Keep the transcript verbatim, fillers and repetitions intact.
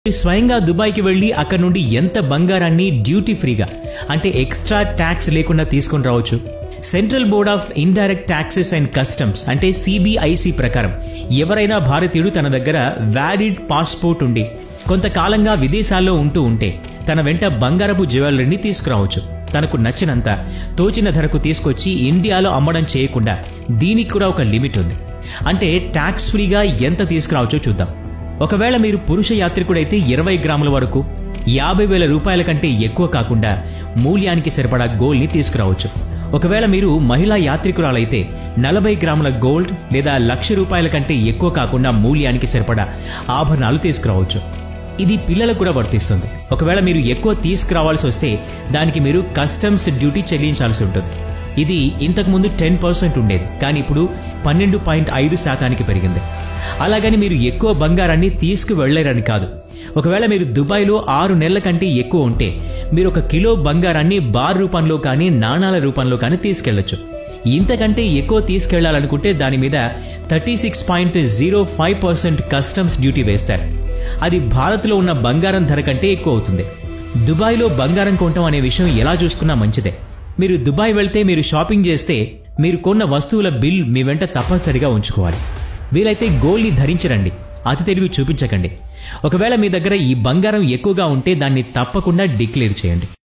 స్వయంగా దుబాయ్కి వెళ్లి అక్కడ నుండి ఎంత బంగారాన్ని డ్యూటీ ఫ్రీగా అంటే ఎక్స్ట్రా ట్యాక్స్ లేకుండా తీసుకొని రావచ్చు. Central board of indirect taxes and customs అంటే సిబిఐసి ప్రకారం ఎవరైనా భారతీయుడు తన దగ్గర వ్యాలిడ్ పాస్పోర్ట్ ఉండి కొంతకాలంగా విదేశాల్లో ఉంటూ ఉంటే తన వెంట బంగారపు జ్యువెలరీని తీసుకురావచ్చు. తనకు నచ్చినంత తోచిన ధరకు తీసుకొచ్చి ఇండియాలో అమ్మడం చేయకుండా దీనికి కూడా ఒక లిమిట్ ఉంది. అంటే ట్యాక్స్ ఫ్రీగా ఎంత తీసుకురావచ్చో చూద్దాం. ఒకవేళ మీరు పురుష యాత్రికుడైతే ఇరవై గ్రాముల వరకు యాభై వేల రూపాయల కంటే ఎక్కువ కాకుండా మూల్యానికి సరిపడా గోల్డ్ని తీసుకురావచ్చు. ఒకవేళ మీరు మహిళా యాత్రికురాలైతే నలభై గ్రాముల గోల్డ్ లేదా లక్ష రూపాయల కంటే ఎక్కువ కాకుండా మూల్యానికి సరిపడా ఆభరణాలు తీసుకురావచ్చు. ఇది పిల్లలకు కూడా వర్తిస్తుంది. ఒకవేళ మీరు ఎక్కువ తీసుకురావాల్సి వస్తే దానికి మీరు కస్టమ్స్ డ్యూటీ చెల్లించాల్సి ఉంటుంది. ఇది ఇంతకుముందు టెన్ పర్సెంట్ ఉండేది, కానీ ఇప్పుడు పన్నెండు పాయింట్ ఐదు శాతానికి పెరిగింది. అలాగని మీరు ఎక్కువ బంగారాన్ని తీసుకువెళ్లేరని కాదు. ఒకవేళ మీరు దుబాయ్లో ఆరు నెలల కంటే ఎక్కువ ఉంటే మీరు ఒక కిలో బంగారాన్ని బార్ రూపంలో కానీ నాణాల రూపంలో కానీ తీసుకెళ్లొచ్చు. ఇంతకంటే ఎక్కువ తీసుకెళ్లాలనుకుంటే దాని మీద thirty six point zero five percent customs duty వేస్తారు. అది భారత్లో ఉన్న బంగారం ధర కంటే ఎక్కువ అవుతుంది. దుబాయ్లో బంగారం కొనటం అనే విషయం ఎలా చూసుకున్నా మంచిదే. మీరు దుబాయ్ వెళ్తే మీరు షాపింగ్ చేస్తే మీరు కొన్న వస్తువుల బిల్ మీ వెంట తప్పనిసరిగా ఉంచుకోవాలి. వీలైతే గోల్డ్ని ధరించరండి, అతి తెలివి చూపించకండి. ఒకవేళ మీ దగ్గర ఈ బంగారం ఎక్కువగా ఉంటే దాన్ని తప్పకుండా డిక్లేర్ చేయండి.